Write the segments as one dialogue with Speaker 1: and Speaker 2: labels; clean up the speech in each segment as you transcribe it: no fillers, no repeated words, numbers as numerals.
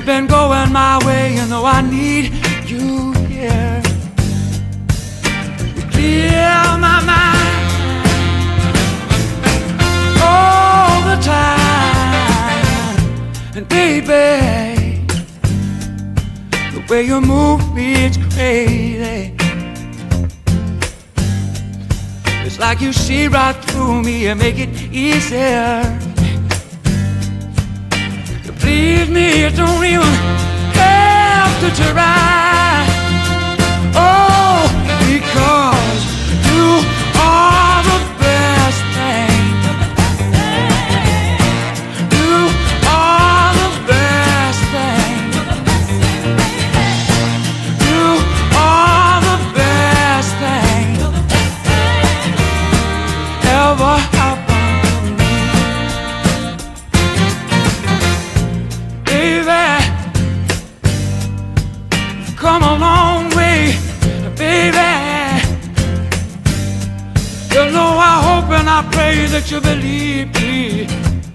Speaker 1: been going my way, you know I need you here. You clear my mind all the time. And baby, the way you move me, it's crazy. It's like you see right through me and make it easier. To please me, you don't even have to try. Oh, because you are the best thing. You are the best thing. You are the best thing ever happened to me. Baby, come a long way, baby. You know I hope and I pray that you believe me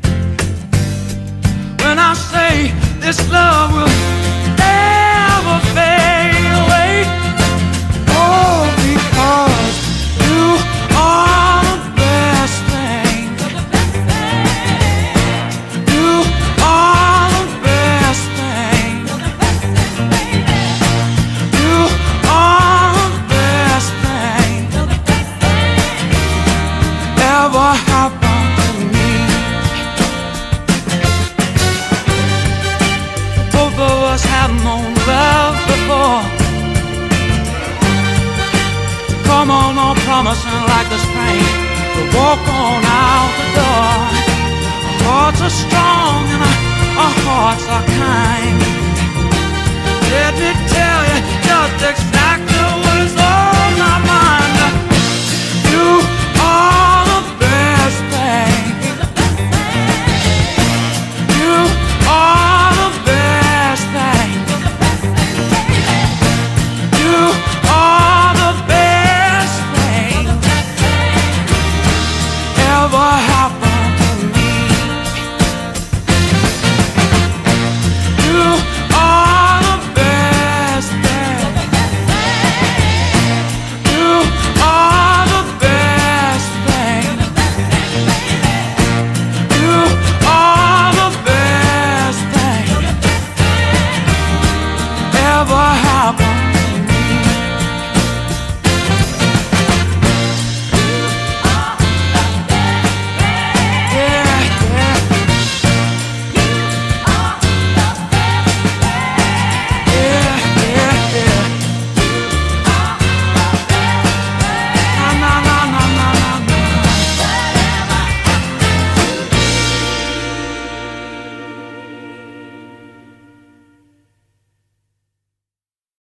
Speaker 1: when I say this love will never fade away. Oh, because you are the best thing. You are the best thing. You are the best thing ever happened to me. Both of us have known love before. Come on, promising like the spring to walk on